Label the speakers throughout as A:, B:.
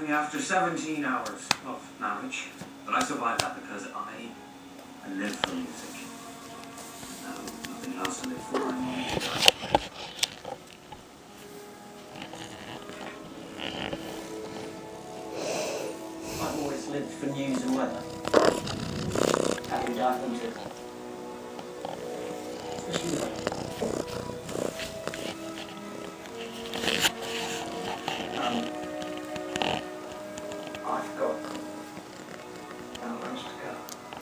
A: me after 17 hours of marriage. But I survived that because I live for music. No, nothing else to live for anymore. I've always lived for news and weather. Have you dived into it? Especially the weather. I've got nowhere to go.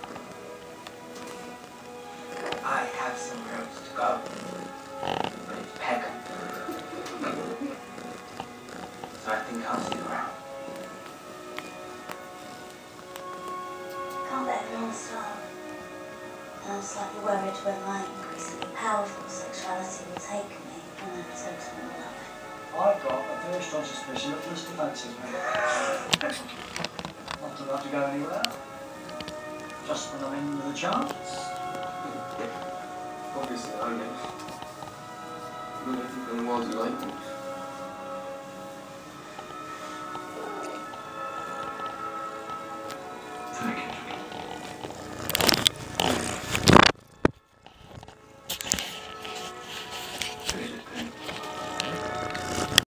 A: I have somewhere else to go, but it's Peckham. So I think I'll stick around.
B: Can't let everyone starve. And I'm slightly worried where my increasingly powerful sexuality will take me when I'm total in love.
C: I've got a very strong suspicion that Felicity fancies me. Not allowed to go anywhere. Just when I'm in with a chance.
D: Obviously, I don't know. You don't think the world you like me.